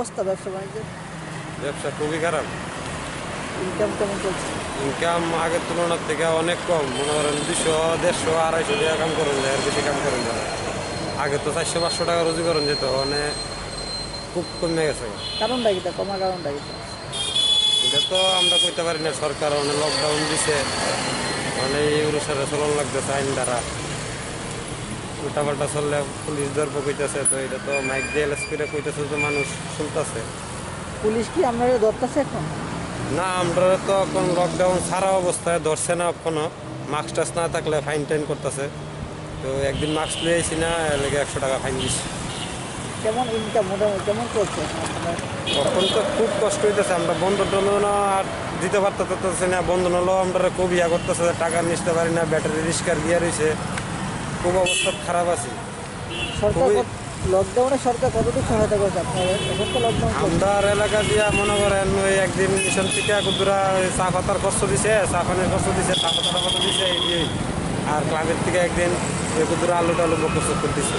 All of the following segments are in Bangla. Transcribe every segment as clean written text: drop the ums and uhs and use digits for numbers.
অবস্থা ব্যবসা বাণিজ্যের? ব্যবসা খুবই খারাপ। ইনকাম কেমন চলছে? ইনকাম আগের তুলনার থেকে অনেক কম, মনে করেন 200, 150, 250 টাকা কাম করেন যায়, আর বেশি কাম করেন যায় না। আগে তো 400, 500 টাকা রোজি করেন যেত, মানে খুব কমে গেছে। কারণটা কি, কমার কারণটা কি? এটা তো আমরা কইতে পারি না, সরকার অনেক লকডাউন দিছে, মানে এই অনুসারে চলন লাগতেছে আইন দ্বারা। উল্টাপাল্টা চললে পুলিশ ধরবো কইতেছে, তো এটা তো মাইক দিয়ে স্পিডে কইতেছে, তো মানুষ শুনতেছে। পুলিশ কি আপনারা ধরতেছে এখন? না, আমরা তো এখন লকডাউন ছাড়া অবস্থায় ধরছে না, কোনো মাস্ক টাস্ক না থাকলে ফাইন টাইন করতেছে। তো একদিন মাস্ক লিয়ে আইছি না, লেগে 100 টাকা ফাইন দিচ্ছি। কেমন ইনকাম মোটামুটি কেমন চলছে আপনার? তখন তো খুব কষ্ট হইতেছে, আমরা বন্ধন টন্ধন আর দিতে পারতেছি না। বন্ধন হলেও আমরা খুব ইয়া করতেছে, টাকা নিতে পারি না, ব্যাটারি রিস্কার গিয়ে রয়েছে, খুব অবস্থা খারাপ আছে। সরকার খুবই- লকডাউনে সরকার কতটুকু সহায়তা করেছে আপনাদের? এখন তো লকডাউন চলছে। আমরা এলাকা দিয়া মনে করেন ওই একদিন মিশন থেকে কুদুরা চা পাতার কষ্ট দিছে, চা পানের কষ্ট দিছে, চা পাতার কষ্ট দিছে এই। আর ক্লাবের থেকে একদিন ওই কুদুরা আলু টালু বকর দিছে।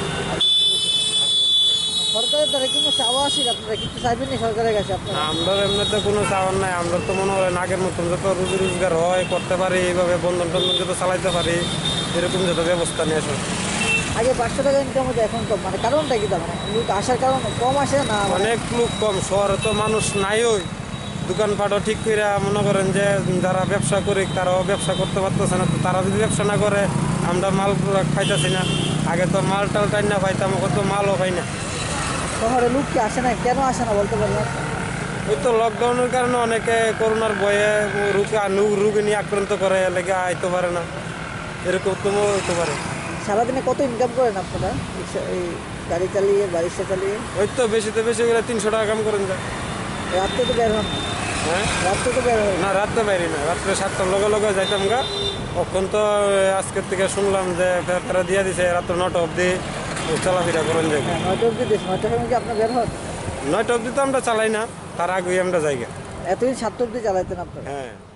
সরকারের দ্বারা কিন্তু চাওয়া আসি, আপনারা কিন্তু চাইবেন না সরকারের কাছে আপনারা? আমরা এমনিতে কোনো চাওয়ার নাই, আমরা তো মনে করেন আগের মতন যত রুজি রোজগার হয় করতে পারি, এইভাবে বন্ধন টন্ধন যত চালাইতে পারি, এরকম যত ব্যবস্থা নিয়ে আসো। আগে 500 টাকা ইনকাম হতো, এখন কম, মানে কারণটা কি? তার মানে লোক আসার কারণ কম আসে না? অনেক লোক কম, শহরে তো মানুষ নাই, ওই দোকানপাটও ঠিক করে মনে করেন যে যারা ব্যবসা করি তারাও ব্যবসা করতে পারতেছে না। তো তারা যদি ব্যবসা না করে, আমরা মাল খাইতেছি না। আগে তো মাল টাল টাই না পাইতাম, কত মালও পাই না। শহরে লোক কি আসে না? কেন আসে না বলতে পারবেন? ওই তো লকডাউনের কারণে অনেকে করোনার ভয়ে রোগে নিয়ে আক্রান্ত করে, লেগে আইতে পারে না, এরকম তো হইতে পারে। সারাদিনে কত ইনকাম করেন আপনারা এই গাড়ি চালিয়ে, বাড়িতে চালিয়ে? ওই তো বেশি গেলে 300 টাকা কাম করেন যায়। রাত্রে তো বের হন না? হ্যাঁ, রাত্রে তো বের হয় না? না রাত্রে বাইরে না, রাত্রে 7টার লগে যাইতাম গা। তখন তো আজকের থেকে শুনলাম যে তারা দিয়ে দিছে রাত্র 9টা অবধি চলাফেরা করেন যায়। হ্যাঁ, 9টা অবধি দেশ। 9টার সময় কি আপনার বের হন? 9টা অবধি তো আমরা চালাই না, তার আগেই আমরা যাই গা। এতদিন 7টা অবধি চালাইতেন আপনারা? হ্যাঁ।